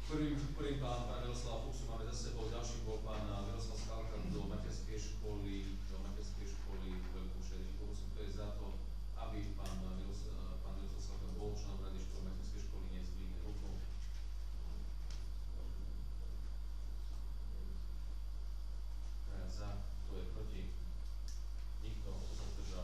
Prvým pán Miroslav Fuchsu máme za sebou, ďalší bol pán Miroslav Skalka do materskej školy v Veľkom Šeríku. Kto je za to, aby pán Miroslav Skalka bol členom rady školy materskej školy, nezdvihne ruku. Za, kto je proti? Nikto, kto sa zdržal?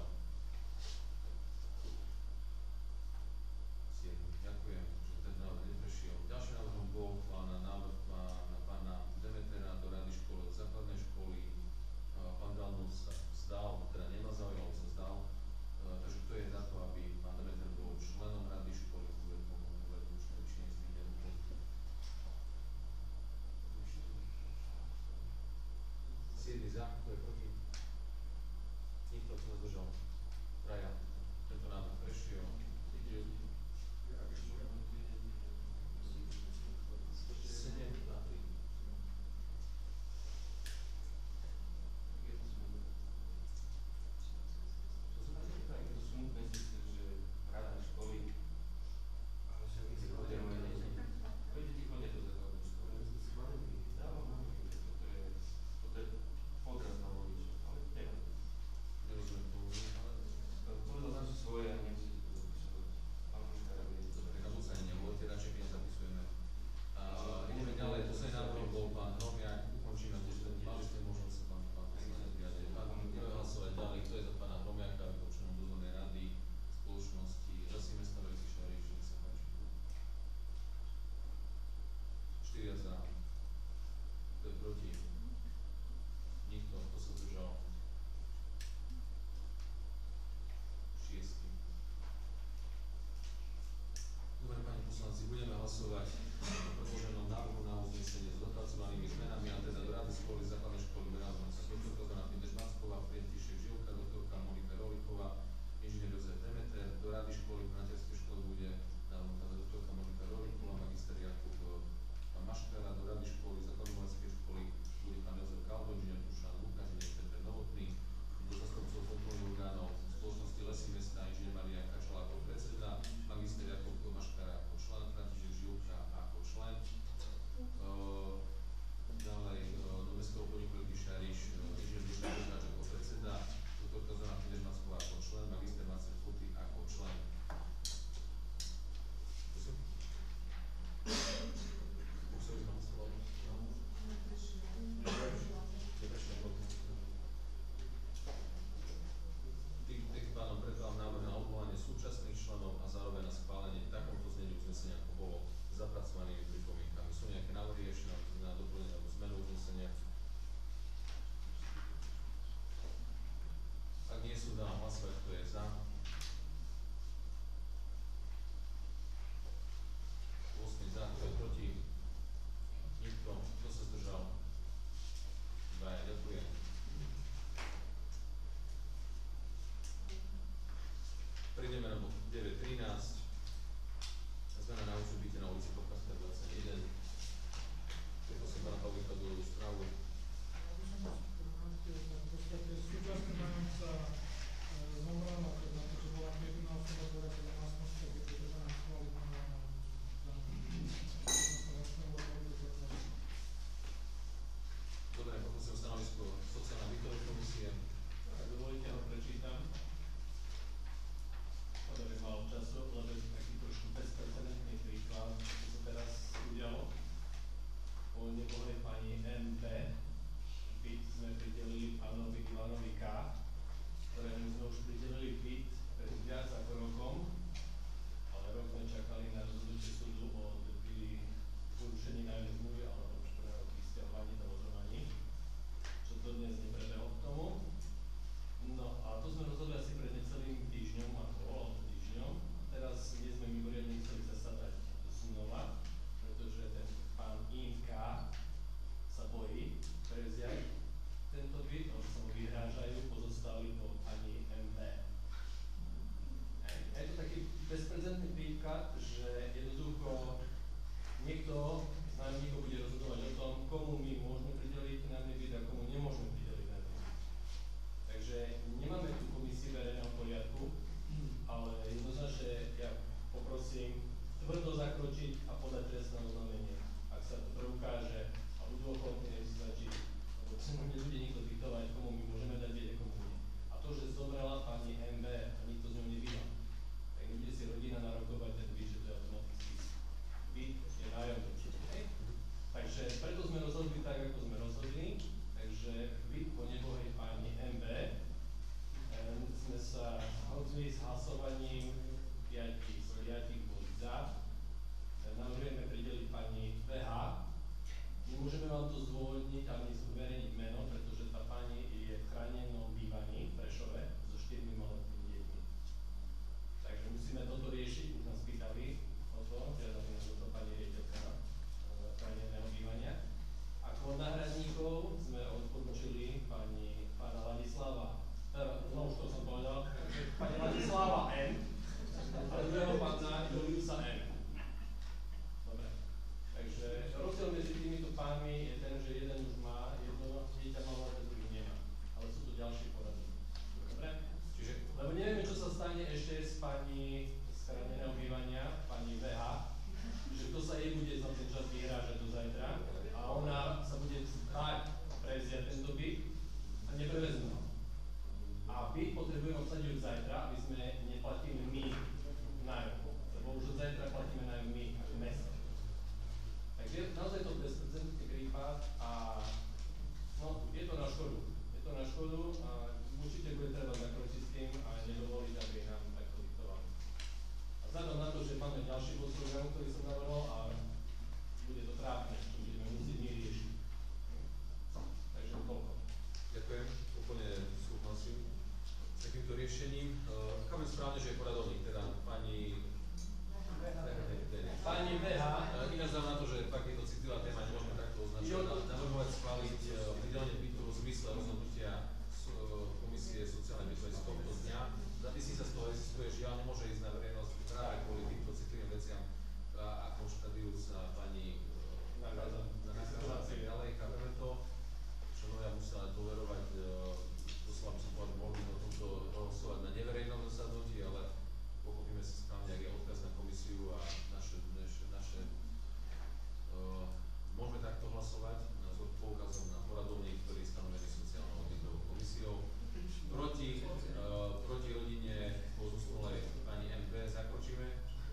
7. Ďakujem, že ten návrh neprešiel. Ďalším návrhom bol návrh pána Demetera do rady školy základnej školy. Pán Galnus sa vzdal, teda nemá záujem, sa vzdal. Takže kto je za to, aby pán Demeter bol členom rady školy v Veľkom mňa znamená to, že fakt je to citlivá téma, nemôžeme takto označovať, navrhovať schváliť pridelenie bytu v zmysle rozhodnutia Komisie sociálnej bezpečnosti z tohto dňa. Myslím sa z toho existuje, žiaľ nemôže ísť na verejnosť práve kvôli týmto citlivým veciam, ako štatujúca pani ďalej, chápeme to. Členovia musela dôverovať, doslova by som povedal, mohli o tomto hlasovať na neverejnom zasadnutí, ale pochopíme si správne, ak je odkaz na komisiu a naše môžeme takto hlasovať s poukazom na poradovník, ktorý je stanovený sociálnou auditovou komisiou. Proti rodine po zosnulej pani MB zakročíme.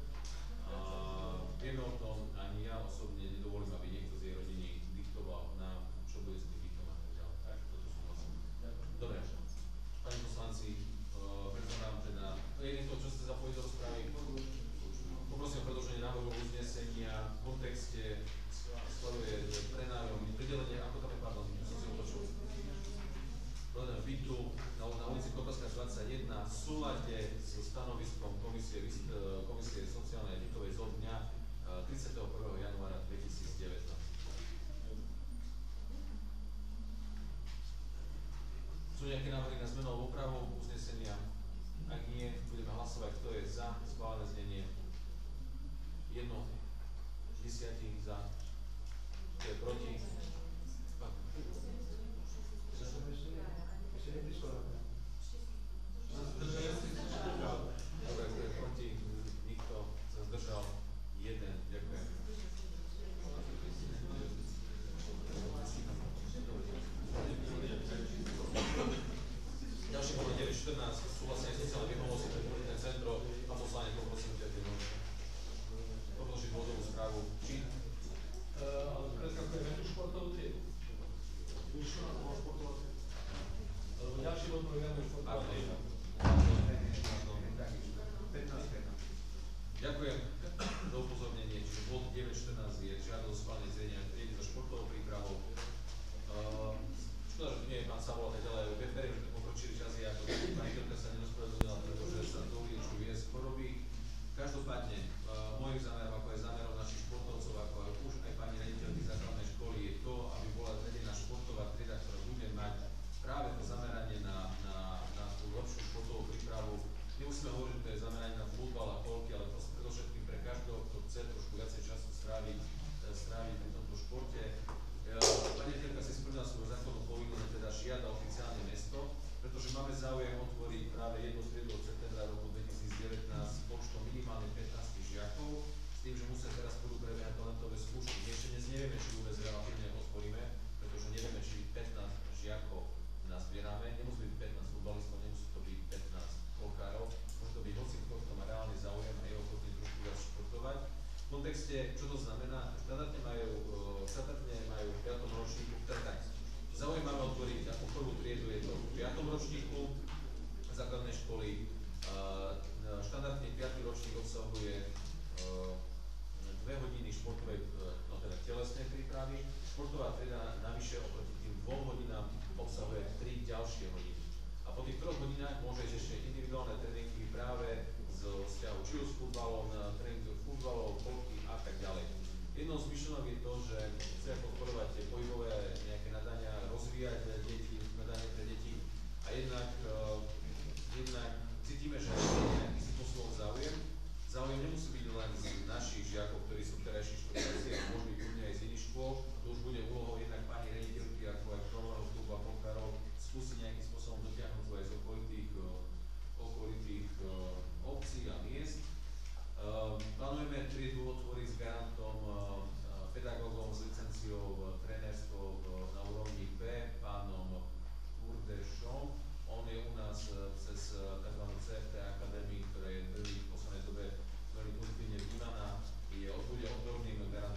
Vieme o tom, ani ja osobne nedovolím, aby niekto z jej rodiny diktoval nám, čo bude s tým bytom a tak ďalej. Takže toto súhlasím. Dobre, pani poslanci, predkladám teda, je niekto, čo ste zapojiť do rozprávy? Poprosím o predĺženie návrhu uznesenia v kontexte schvaľuje prenájom, pridelenie, ako tam je, pardon, som si otočil, bytu na ulici Kotovská 21 v súlade so stanoviskom Komisie sociálnej bytovej zo dňa 31. januára 2019. Sú nejaké návrhy na zmenu alebo opravu uznesenia? Ak nie, budeme hlasovať, kto je za schválené znenie. 1, 10 za, kto je proti. Dobre, kto je proti, nikto sa zdržal, 1, ďakujem. Ďalší bod 9.14, súhlasenie sociálnej výpomoci pre komunitné centro a poslanie poprosím ťa predložiť dôvodovú správu. Či? Ale preskakujeme tú športovú triedu. Vyšlo na toho športovú triedu. Lebo ďalší bod programu je športovú triedu. Ďakujem za upozornenie, čiže bod 9.14 je žiadosť o schválenie zriadenia triedy so športovou prípravou. Škoda, že tu nie je pán Savola, tak ďalej, verím, že to pokročili časy, ako pani Kilka sa nerozpovedala, pretože sa to uliečujú viesť choroby. Každopádne, môj zámer, ako aj zámerom našich športovcov, ako aj už aj pani riaditeľky základnej školy, je to, aby bola zriadená športová trieda, ktorá bude mať práve to zameranie na tú lepšiu športovú prípravu. Nemusíme hovoriť, že to je zameranie na futbal a holky, ale to predovšetkým pre každého, kto chce trošku viacej času stráviť pri tomto športe. Pani riaditeľka si splnila svoju zákonnú povinnosť, teda žiada oficiálne mesto, pretože máme záujem otvoriť práve jednu triedu od septembra roku 2019 počtom minimálne 15 žiakov, s tým, že musia teraz budú prebiehať talentové skúšky. Ešte dnes nevieme, či vôbec relatívne otvoríme, pretože nevieme, či 15 žiakov nazbierame. Nemusí byť 15 futbalistov, nemusí to byť 15 holkárov, môže to byť hoci kto, kto má reálny záujem a je ochotný trošku viac športovať. V kontexte, čo to znamená, štandardne majú v 5. ročníku, tak zaujímavé otvoriť ako prvú triedu je to v 5. ročníku základnej školy. Štandardne 5. ročník obsahuje 2 hodiny športovej, no teda telesnej prípravy. Športová trieda navyše oproti tým 2 hodinám obsahuje 3 ďalšie hodiny. A po tých 3 hodinách môže ísť ešte individuálne tréningy práve z vzťahu či s futbalom, tréning s futbalom, polky a tak ďalej. Jednou z myšlenok je to, že chceme podporovať tie pohybové nejaké nadania, rozvíjať deti, nadanie pre deti a jednak cítime, že je nejaký spôsobom záujem. Záujem nemusí byť len z našich žiakov, ktorí sú terajší športovci, ale môže byť kľudne aj z iných škôl. To už bude úlohou jednak pani riaditeľky, ako aj problémov klubu a polkárov, skúsiť nejakým spôsobom dotiahnuť aj z okolitých obcí a miest. Plánujeme triedu otvoriť s garantom pedagógom s licenciou trénerstvom na úrovni B, pánom Urdešom. On je u nás cez tzv. CFT Akadémii, ktorá je v poslednej dobe veľmi pozitívne vnímaná, bude odborným garantom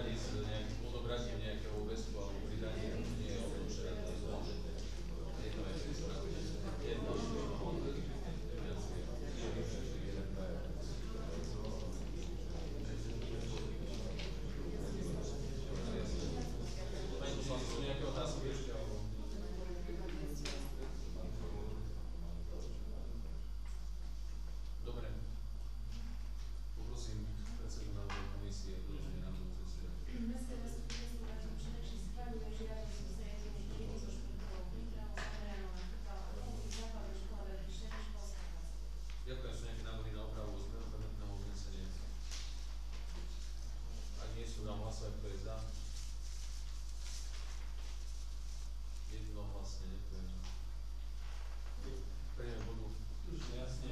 s nejakým odobratím nejakého úväzku alebo pridaním nie je odporúčané. Je to ešte správne. Pani poslanci, sú nejaké otázky ešte? Dobre. Poprosím predsedu návrhu komisie, predloženie návrhu uznesenia. Mestské zastupiteľstvo Banskej Bystrici schvaľuje žiadosť o zriadenie triedy so športovou prípravou zameranú na futbal a hokej v základnej škole Veľký Šereš školská klasa. Ďakujem. Sú nejaké návrhy na opravu o zmenu predmetného uznesenia? Ak nie sú, dám hlasovať, kto je za. Jednohlasne, ďakujem. Prejdeme bodu. Stručne, jasne.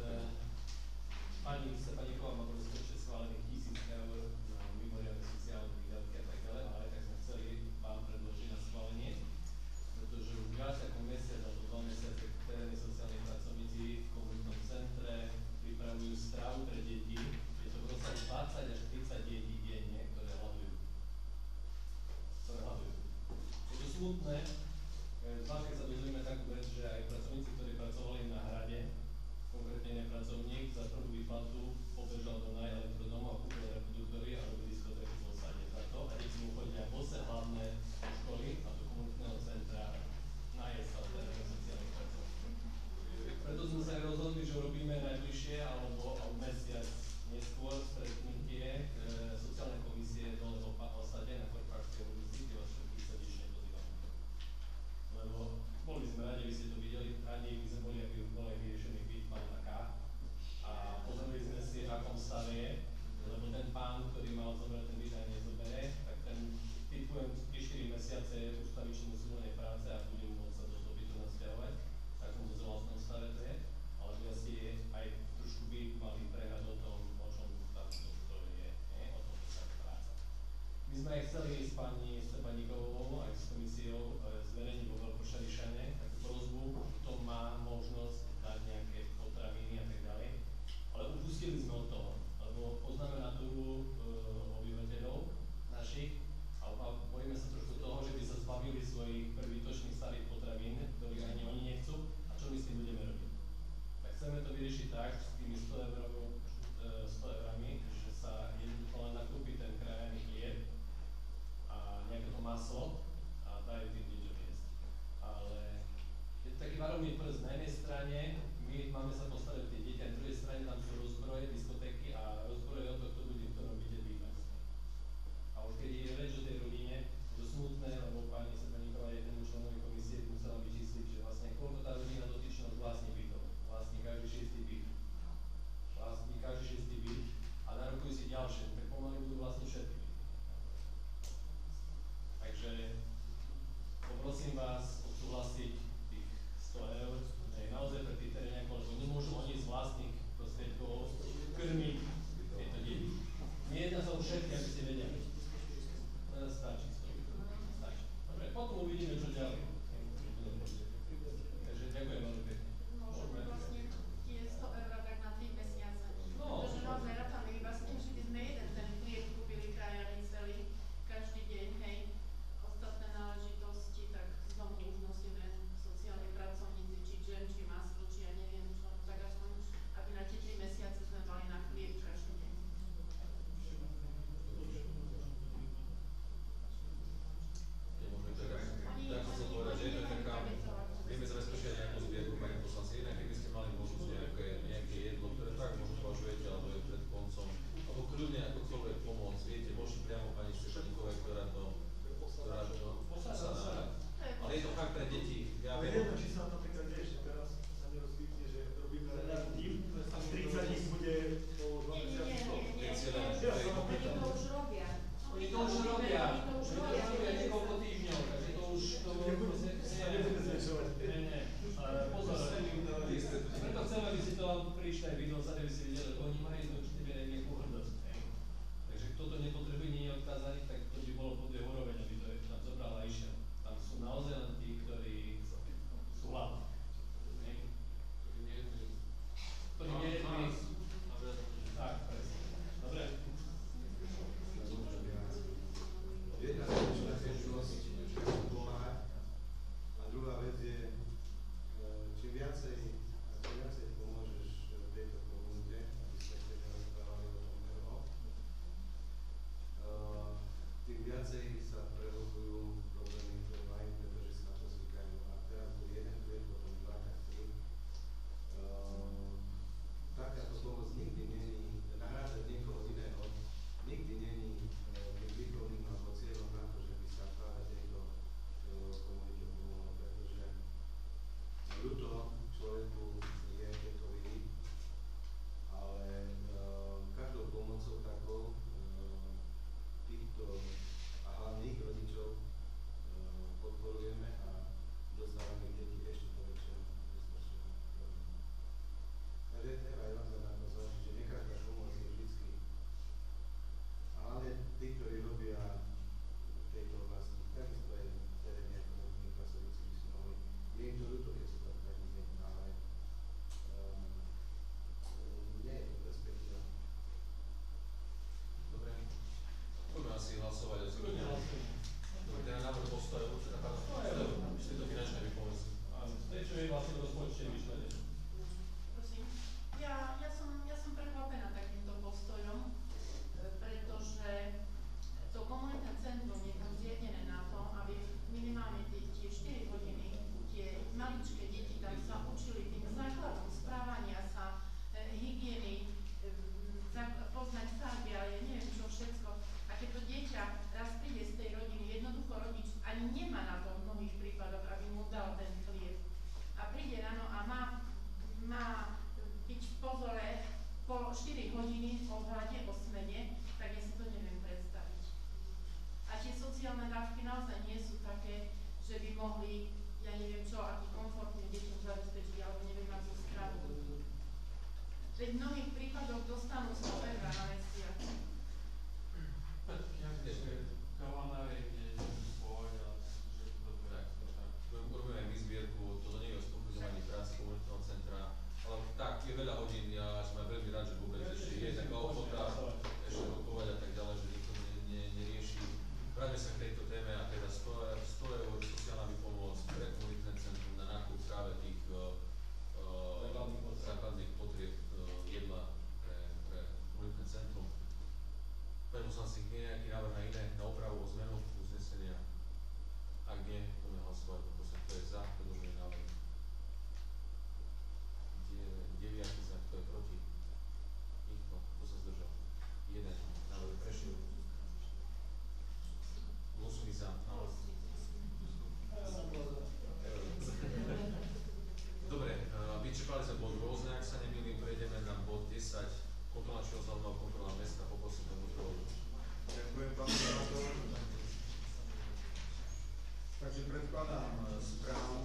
Pani Stepaníková má bolo ešte schválených 1000 eur na mimoriadne sociálne výdavky a tak ďalej, ale aj tak sme chceli vám predložiť na schválenie, pretože už viac ako mesiac alebo 2 mesiace terénni sociálni pracovníci v komunitnom centre pripravujú stravu pre deti. Je to v rozsahu 20 až 30 detí denne, ktoré hľadujú. Je to smutné, zvlášť keď sa dozvieme takú vec, že aj pracovníci, ktorí pracovali na hrade, konkrétne pracovník za prvú výplatu pobežal do Elektrodomu a kúpil reproduktory a robil diskotéky v osade za to a deti mu chodia bose hlavné do školy a do komunitného centra najesť sa terénnych sociálnych pracovníkov. Preto sme sa aj rozhodli, že robíme najbližšie alebo mesiac neskôr stretnutie sociálnej komisie dole v osade na Korpárskej ulici, kde vás všetkých srdečne pozývam. Lebo boli sme radi, aby ste to videli, radi by sme boli, aby bol aj vyriešený byt pána K. A pozreli sme si, v akom stave je, lebo ten pán, ktorý mal zobrať ten byt aj nezobere, tak ten typujem 4 mesiace ustavičnú zmluvnej práce a bude môcť sa do toho bytu nasťahovať, v takomto zvláštnom stave to je, ale by asi aj trošku by mali prehľad o tom, o čom tam to je, o tom sa práca. My sme aj chceli s pani Stepaníkovou aj s komisiou zverejniť vo Veľkošarišane takú prosbu, kto má možnosť dať nejaké potraviny a tak ďalej. Ale upustili sme od toho, lebo poznáme natúru obyvateľov našich, ale bojíme sa trošku toho, že by sa zbavili svojich prebytočných starých potravín, ktorých ani oni nechcú, a čo my s tým budeme robiť. Tak chceme to vyriešiť tak, s tými 100 eurami, že sa jednoducho len nakúpi ten krajaný chlieb a nejaké to maslo a dajú tým deťom jesť. Ale je to taký varovný prst. Na jednej strane my máme sa postarať tie deti, a na druhej strane tam sú rozbroje, diskotéky a rozbroje o to, kto bude v ktorom byte bývať. A už keď je reč o tej rodine, je to smutné, lebo pani Stepaníková jednému členovi komisie musela vyčísliť, že vlastne koľko tá rodina dotyčnosť vlastní bytov. Vlastní každý 6. byt. Vlastní každý 6. byt a narokujú si ďalšie, tak pomaly budú vlastniť všetky byty. Takže mohli, ja neviem čo, aký komfort tým deťom zabezpečiť, alebo neviem, akú stravu. Veď v mnohých prípadoch dostanú 100 eur na mesiac. Tak, urobíme aj my zbierku, toto nie je o spochybňovaní práce komunitného centra, ale tak, je veľa hodín, ja som aj veľmi rád, že vôbec ešte je taká ochota ešte rokovať a tak ďalej, že nikto nerieši. Vráťme sa k tejto téme a teda 100 eur sociálna výpomoc pre komunitné centrum na nákup práve tých základných potrieb jedla pre komunitné centrum. Pani poslanci, nie je nejaký návrh na iné, na opravu o zmenu uznesenia? Ak nie, budeme hlasovať, poprosím, kto je za predložený návrh. 9 za, kto je proti? Nikto, kto sa zdržal? 1, návrh prešiel. Hlasujme za. Dobre, vyčerpali sme bod rôzne, ak sa nemýlim, prejdeme na bod 10. Kontrola činnosť hlavného kontrola mesta, poprosím pán kontrolu. Ďakujem, pán senátor. Takže predkladám správu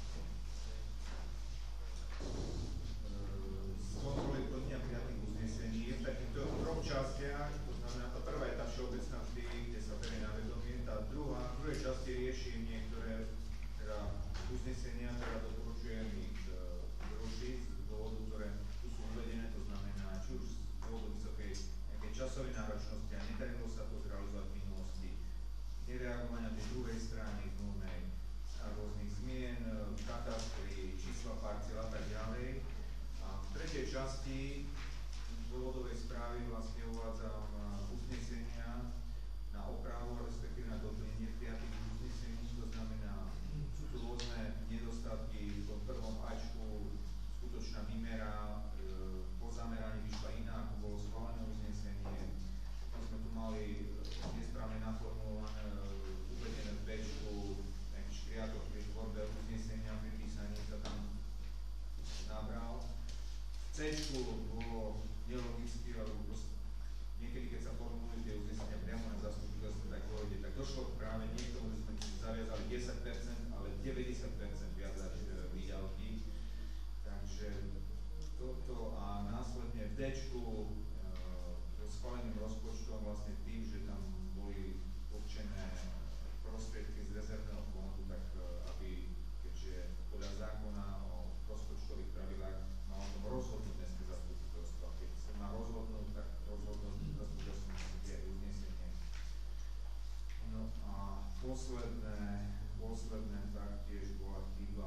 z kontroly plnenia prijatých uznesení. Je v takýchto troch častiach, to znamená, tá prvá je tá všeobecná vždy, kde sa berie na vedomie, tá druhá, v druhej časti riešim niektoré teda uznesenia, teda doporučujem ich zrušiť z dôvodu, ktoré tu sú uvedené, to znamená, či už z dôvodu vysokej nejakej časovej náročnosti a nedarilo sa to zrealizovať v minulosti, nereagovania tej druhej strany zmluvnej a rôznych zmien, katastry, čísla parciel a tak ďalej. A v tretej časti dôvodovej správy vlastne uvádzam uznesenia na opravu, respektíve na doplnenie prijatých uznesení, to znamená, sú tu rôzne nedostatky, v tom prvom Ačku skutočná výmera, po zameraní vyšla iná, ako bolo schválené uznesenie. Sme tu mali nesprávne naformulované, uvedené v Bčku, nejaký škriatok pri tvorbe uznesenia, pri písaní sa tam nabral. V Cčku bolo nelogicky, alebo niekedy, keď sa formulujú tie uznesenia priamo na zastupiteľstve, tak povede, tak došlo práve nie k tomu, že sme zaviazali 10%, ale 90% viazať výdavky. Takže toto a následne v Dčku schváleným rozpočtom vlastne tým, že tam boli určené prostriedky z rezervného fondu, tak aby, keďže podľa zákona o rozpočtových pravidlách má o tom rozhodnúť dneské zastupiteľstvo. Keď sa má rozhodnúť, tak rozhodnúť zastupiteľstvo musí aj uznesenie. No a posledné taktiež bola chyba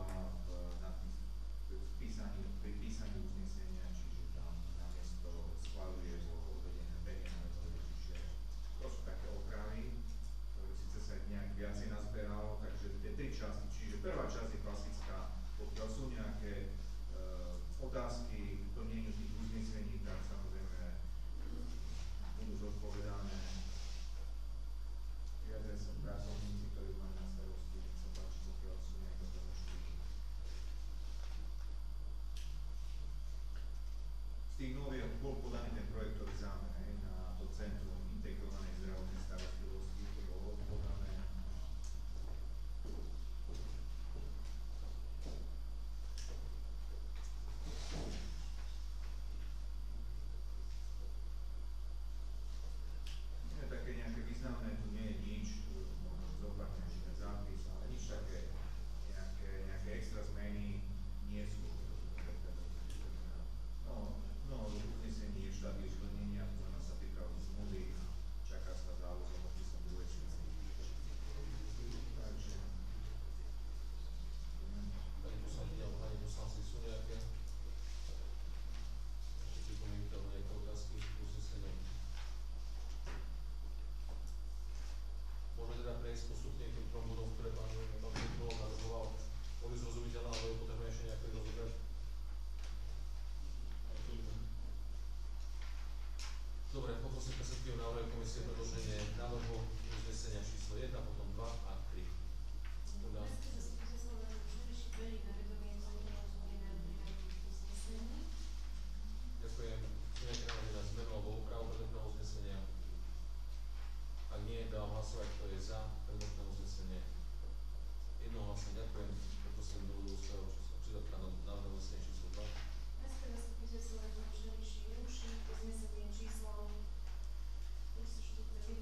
pri písaní uznesenia, čiže tam namiesto schvaľuje bolo uvedené čiže to sú také opravy, ktoré síce sa nejak viacej nazberalo, takže tie tri časti, čiže prvá časť je klasická, pokiaľ sú nejaké otázky k plneniu tých uznesení, tak samozrejme budú zodpovedané. Vyjadria sa pracovníci, ktorí majú na starosti, nech sa páči, pokiaľ sú nejaké otázky. Z tých nových bol podaný ten projektový zámer na to centrum integrovanej zdravotnej starostlivosti, to bolo podané. Nie je také nejaké významné, tu nie je nič, možno zopakujem ešte ten zápis, ale nič také, nejaké extra zmeny nie sú. No, uznesení je štádiu splnenia, to znamená sa týka zmluvy a čaká sa záložom opisom druhej časti. Takže Pani poslankyňa alebo pani poslanci, sú nejaké ešte pripomienky alebo nejaké otázky k uzneseniu? Môžeme teda prejsť postupne k tým trom bodom, ktoré pán Kontrolov navrhoval. Boli zrozumiteľné, alebo je potrebné ešte nejaké rozobrať? Dobre, poprosím predsedkyňu návrhu komisie predloženie návrhu uznesenia číslo 1, potom 2 a 3. Podľa... Ďakujem. Sú nejaké návrhy na zmenu alebo opravu predmetného uznesenia? Ak nie, dávam hlasovať, kto je za predmetné uznesenie. Jednohlasne ďakujem. Poprosím do svojho čísla na návrh uznesenia číslo 2. Mestské zastupiteľstvo Radom Šeliši ruší uznesenie číslo 341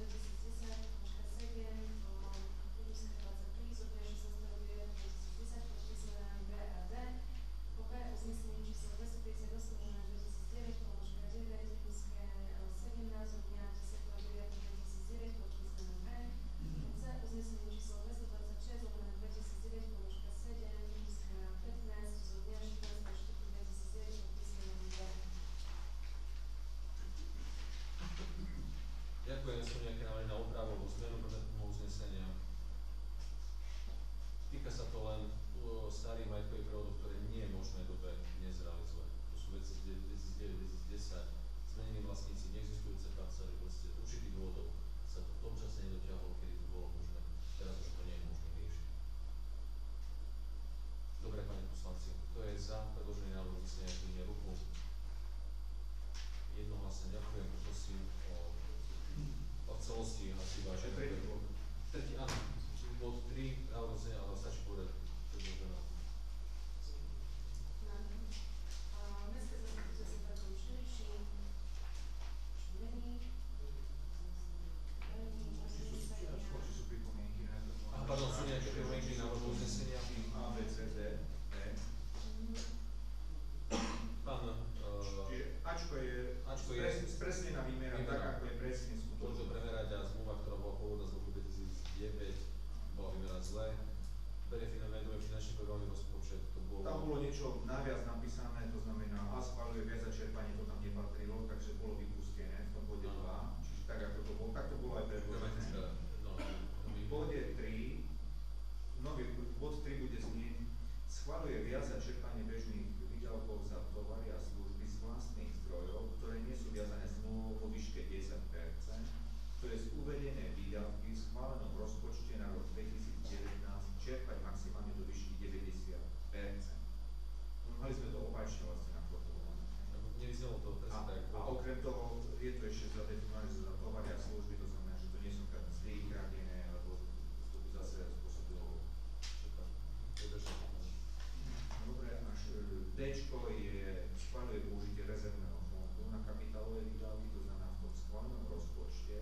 2010 Budúska 23 zo dňa 16. 2010 pod písmenami B a D. Po B uznesenie číslo 258 2009 9 Budúske 17 zo dňa 10. 9. 2009 pod písmenom B. C uznesenie číslo 226 2009 7 Budúska 15 zo dňa 16. 4. 2009 pod písmenom D. Ďakujem, sú nejaké návrhy na opravu alebo zmenu predmetného uznesenia. Týka sa to len starých majetkových prevodov, ktoré nie je možné dobe dnes realizovať. To sú veci z 2009-2010, zmenení vlastníci, neexistujúce parcely, proste z určitých dôvodov sa to v tom čase nedotiahlo, kedy to bolo možné. Teraz už to nie je možné riešiť. Dobre, pani poslanci, kto je za predložený návrh uznesenia, zdvihne ruku. Jednohlasne ďakujem, poprosím o celosti asi vážne. Tretí, áno, bod 3, návrh uznesenia, ale stačí povedať predložená. Mestské zastupiteľstvo Radom Šeliši mení uznesenia. Či sú pripomienky na to? Pardon, sú nejaké pripomienky na návrhu uznesenia? A, B, C, D, E. Pán, Čiže Ačko je Ačko je spresnená výmera tak, ako je presne môžu to skutočná. premerať a zmluva, ktorá bola pôvodná z roku 2009, bola vymerať zle. Bere vedomie finančný programový rozpočet, to bolo... Tam bolo niečo naviac napísané, to znamená A schvaľuje viac začerpanie, to tam nepatrilo, takže bolo vypustené v tom bode 2. Čiže tak, ako to bolo, tak to bolo aj predložené. V bode 3, bod 3 bude znieť, schvaľuje viac začerpanie bežných výdavkov za tovary a služby z vlastných zdrojov, ktoré nie sú viazané zmluvou vo výške 10%, ktoré z uvedené výdavky v schválenom rozpočte na rok 2019 čerpať maximálne do výšky 90%. Mali sme to opačne vlastne naformulované. Nevyznelo to presne tak. A okrem toho je to ešte zadefinované za tovary a služby, to znamená, že to nie sú mzdy kradené, alebo to by zase spôsobilo. Dobre, až Dčko je, schvaľuje použitie rezervného fondu na kapitálové výdavky, to znamená v tom schválenom rozpočte.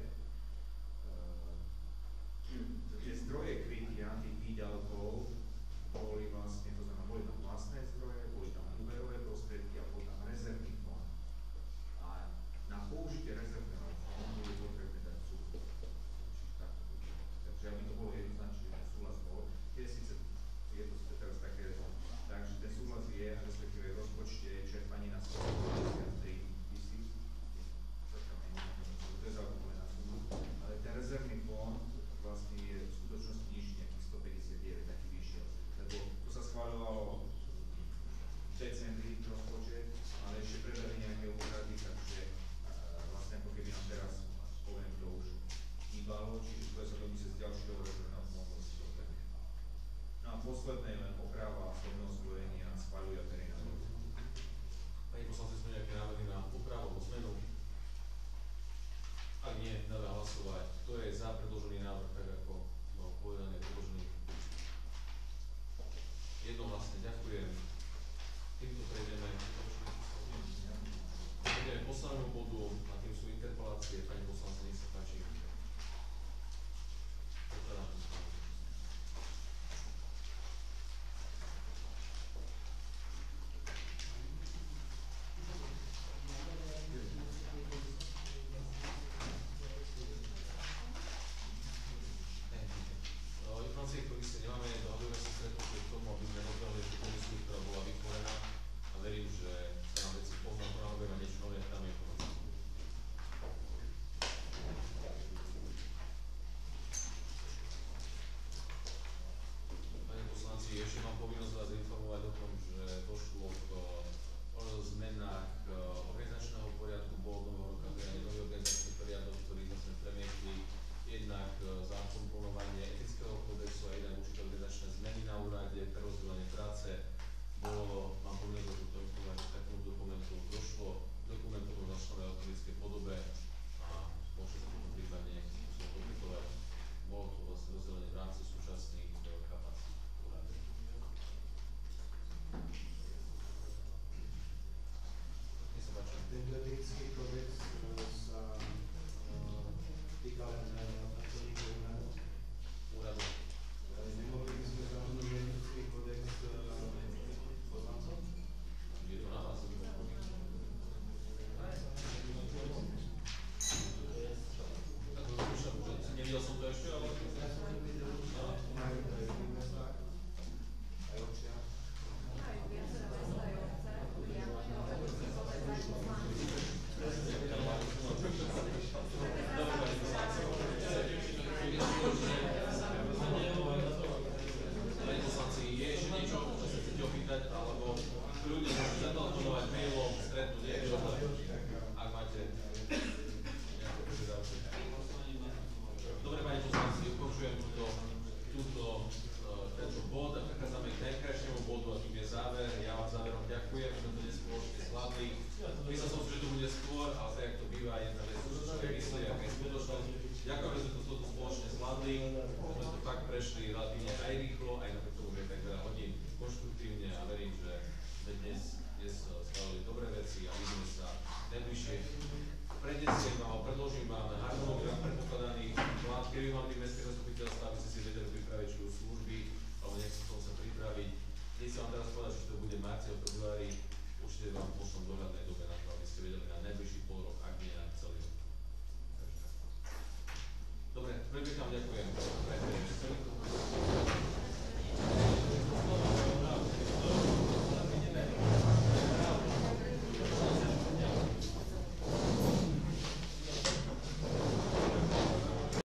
Tie zdroje krytia tých výdavkov boli vlastne, to znamená, boli tam vlastné zdroje, boli tam úverové prostriedky a bol tam rezervný fond. A na použitie rezervného fondu je potrebné dať súhlas. Čiže takto to bude. Takže aby to bolo jednoznačne, ten súhlas bol. Je to teraz také, takže ten súhlas je, respektíve v rozpočte čerpanie na 153 000, to je zakúpená suma, ale ten rezervný fond vlastne je v skutočnosti nižší nejakých 159, taký vyšší, lebo to sa schváľovalo v decembri rozpočet, ale ešte predali nejaké úhrady, takže vlastne ako keby nám teraz, poviem, to už chýbalo, čiže to sa to myslí z ďalšieho rezervného fondu. No a posledné len oprava slovného spojenia schváľuje verejná. Pani poslanci, sme nejaké návrhy na úpravu alebo zmenu? Ak nie, dáme hlasovať. Kto je za predložený návrh, tak ako bol povedaný, predložený? Jednohlasne ďakujem. Týmto prejdeme k poslednému bodu, a tým sú interpelácie. Pani poslanci, nech sa páči. ešte, ale... Majú viaceré mesta aj obce, ja Pani poslanci, je ešte niečo, čo sa chcete opýtať, alebo ľudia môžete zatelefonovať mailom, stretnúť niečo, ak máte nejaké požiadavky. Dobre, pani poslanci, ukončujem tento bod a prechádzame k najkrajšiemu bodu a tým je záver. Ja vám záverom ďakujem, že sme to dnes spoločne zvládli. Myslel som si, že to bude skôr, ale tak, jak to býva, jedna vec, čo človek myslí, aká je skutočnosť. Ďakujem, že sme to spoločne zvládli, že sme to fakt prešli relatívne aj rýchlo, aj napriek tomu, že je tak veľa hodín konštruktívne a verím, že sme dnes schválili dobré veci a vidíme sa najbližšie. Predložím vám harmonogram predpokladaných vlád, kedy vám tým mestské zastupiteľstva, aby ste si vedeli pripraviť služby, alebo nech sa tomu sa pripraviť. Keď sa vám teraz povedať, že to bude v marci a februári, určite vám pošlom dohľadnej dobe na to, aby ste vedeli na najbližší pol rok, ak nie na celý rok. Dobre, veľmi pekne vám ďakujem.